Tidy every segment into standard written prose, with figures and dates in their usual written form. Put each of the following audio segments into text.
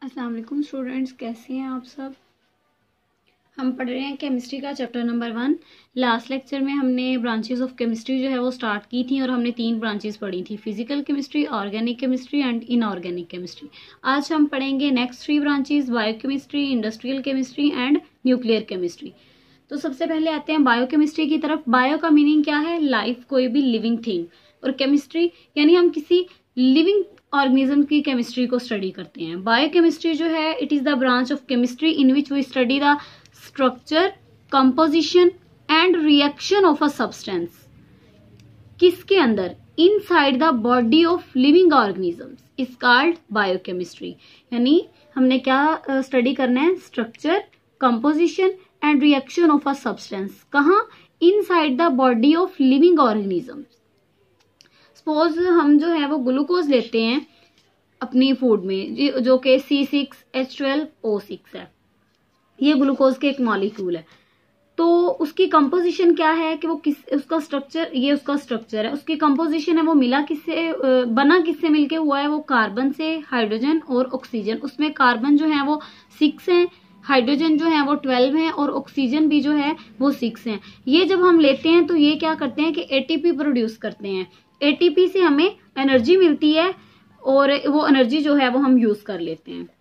अस्सलाम वालेकुम स्टूडेंट्स, कैसे हैं आप सब। हम पढ़ रहे हैं केमिस्ट्री का चैप्टर नंबर 1। लास्ट लेक्चर में हमने ब्रांचेस ऑफ केमिस्ट्री जो है वो स्टार्ट की थी और हमने 3 ब्रांचेस पढ़ी थी, physical chemistry, organic chemistry and inorganic chemistry. आज हम पढ़ेंगे next 3 branches, biochemistry, industrial chemistry and nuclear chemistry. तो सबसे पहले आते हैं बायोकेमिस्ट्री की तरफ। बायो का मीनिंग क्या है? लाइफ, कोई भी लिविंग थिंग, और केमिस्ट्री यानी हम किसी लिविंग ऑर्गेनिज्म की केमिस्ट्री को स्टडी करते हैं। बायोकेमिस्ट्री जो है it is the branch of chemistry in which we study the structure, composition and reaction of a substance. किसके अंदर? Inside the body of living organisms is called biochemistry. यानी हमने क्या स्टडी करना है? Structure, composition and reaction of a substance. कहाँ? Inside the body of living organisms. Suppose हम जो है वो ग्लूकोज लेते हैं अपनी फूड में, जो कि C6H12O6 है। ये ग्लूकोज के एक मॉलिक्यूल है। तो उसकी कंपोजिशन क्या है कि वो उसका स्ट्रक्चर, ये उसका स्ट्रक्चर है। उसकी कंपोजिशन है वो मिला किससे, बना किससे मिलके हुआ है? वो कार्बन से, हाइड्रोजन और ऑक्सीजन। उसमें कार्बन जो है वो 6 है, हाइड्रोजन जो है वो 12 है और ऑक्सीजन भी जो है वो 6 है। ये जब हम लेते हैं तो ये क्या करते हैं कि ATP प्रोड्यूस करते हैं। ATP से हमें एनर्जी मिलती है और वो एनर्जी जो है वो हम यूज कर लेते हैं।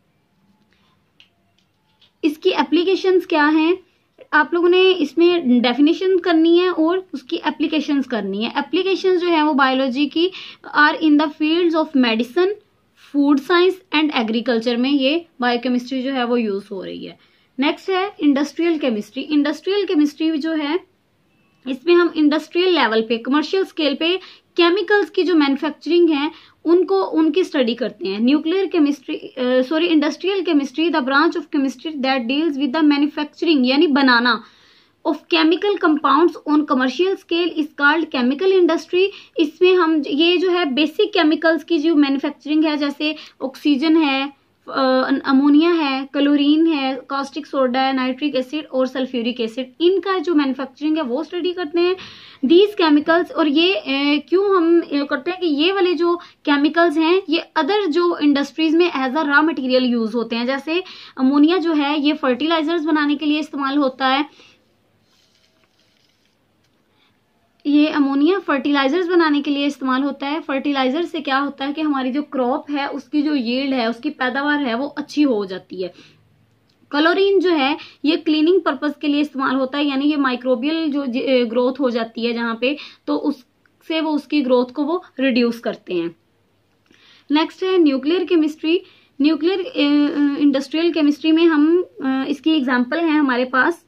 इसकी एप्लीकेशंस क्या हैं? आप लोगों ने इसमें डेफिनेशन करनी है और उसकी एप्लीकेशंस करनी है। एप्लीकेशंस जो है वो बायोलॉजी की are in the fields of medicine, food science and agriculture में ये बायोकेमिस्ट्री जो है वो यूज हो रही है। नेक्स्ट है इंडस्ट्रियल केमिस्ट्री। इंडस्ट्रियल केमिस्ट्री जो है इसमें हम इंडस्ट्रियल लेवल पे, कमर्शियल स्केल पे केमिकल्स की जो मैन्युफैक्चरिंग है उनकी स्टडी करते हैं। Nuclear chemistry industrial chemistry the branch of chemistry that deals with the manufacturing यानी बनाना of chemical compounds on commercial scale is called chemical industry. इसमें हम ये जो है बेसिक केमिकल्स की जो मैन्युफैक्चरिंग है, जैसे ऑक्सीजन है, अमोनिया है, क्लोरीन है, कास्टिक सोडा है, नाइट्रिक एसिड और सल्फ्यूरिक एसिड, इनका जो मैन्युफैक्चरिंग है वो स्टडी करते हैं। दीज केमिकल्स, और ये क्यों हम करते हैं कि ये वाले जो केमिकल्स हैं ये अदर जो इंडस्ट्रीज में as a raw material use होते हैं। जैसे अमोनिया जो है ये फर्टिलाइजर्स बनाने के लिए इस्तेमाल होता है। ये अमोनिया फर्टिलाइजर्स बनाने के लिए इस्तेमाल होता है। फर्टिलाइजर से क्या होता है कि हमारी जो क्रॉप है उसकी जो यील्ड है, उसकी पैदावार है वो अच्छी हो जाती है। क्लोरीन जो है ये क्लीनिंग पर्पस के लिए इस्तेमाल होता है, यानी ये माइक्रोबियल जो ग्रोथ हो जाती है जहां पे, तो उससे वो उसकी ग्रोथ को वो रिड्यूस करते हैं। नेक्स्ट है nuclear chemistry. Nuclear industrial chemistry में हम इसकी एग्जाम्पल है हमारे पास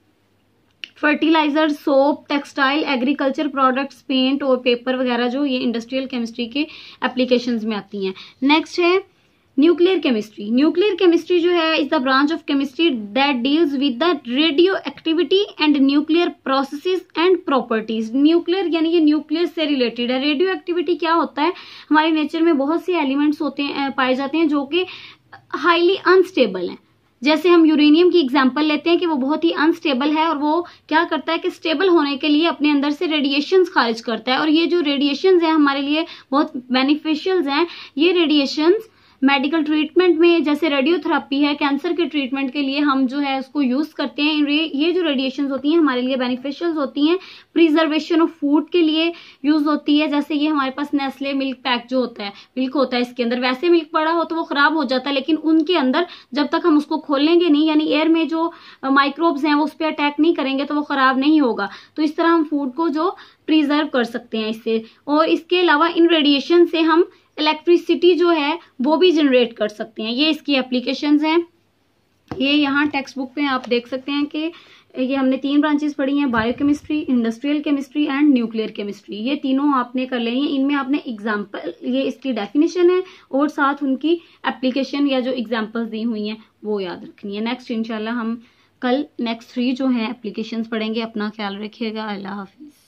fertilizer, soap, textile, agriculture products, paint और पेपर वगैरह, जो ये इंडस्ट्रियल केमिस्ट्री के एप्लीकेशंस में आती हैं। नेक्स्ट है न्यूक्लियर केमिस्ट्री। न्यूक्लियर केमिस्ट्री जो है is the branch of chemistry that deals with the radioactivity and nuclear processes and properties. Nuclear यानी ये न्यूक्लियर से रिलेटेड है। रेडियो एक्टिविटी क्या होता है? हमारे नेचर में बहुत से एलिमेंट्स होते हैं, पाए जाते हैं जो कि हाईली अनस्टेबल हैं। जैसे हम यूरेनियम की एग्जांपल लेते हैं कि वो बहुत ही अनस्टेबल है और वो क्या करता है कि स्टेबल होने के लिए अपने अंदर से रेडिएशंस खारिज करता है। और ये जो रेडिएशंस हैं हमारे लिए बहुत बेनिफिशियल हैं। ये रेडिएशंस मेडिकल ट्रीटमेंट में, जैसे रेडियोथेरेपी है, कैंसर के ट्रीटमेंट के लिए हम जो है उसको यूज करते हैं। ये जो रेडिएशंस होती हैं हमारे लिए बेनिफिशियल होती हैं। प्रिजर्वेशन ऑफ फूड के लिए यूज होती है। जैसे ये हमारे पास नेस्ले मिल्क पैक जो होता है, मिल्क होता है, इसके अंदर वैसे मिल्क पड़ा हो तो वो खराब हो जाता है, लेकिन उनके अंदर जब तक हम उसको खोलेंगे नहीं, यानी एयर में जो माइक्रोब्स हैं वो उस पर अटैक नहीं करेंगे तो वो खराब नहीं होगा। तो इस तरह हम फूड को जो प्रिजर्व कर सकते हैं इससे। और इसके अलावा इन रेडिएशन से हम इलेक्ट्रिसिटी जो है वो भी जनरेट कर सकते हैं। ये इसकी एप्लीकेशंस हैं। ये यहाँ टेक्स्ट बुक पे आप देख सकते हैं कि ये हमने 3 ब्रांचेस पढ़ी हैं, biochemistry, industrial chemistry and nuclear chemistry. ये तीनों आपने कर लेनी है। इनमें आपने एग्जाम्पल, ये इसकी डेफिनेशन है और साथ उनकी एप्लीकेशन या जो एग्जाम्पल्स दी हुई हैं वो याद रखनी है। नेक्स्ट इंशाल्लाह हम कल नेक्स्ट 3 जो हैं एप्लीकेशंस पढ़ेंगे। अपना ख्याल रखिएगा। अल्लाह हाफिज।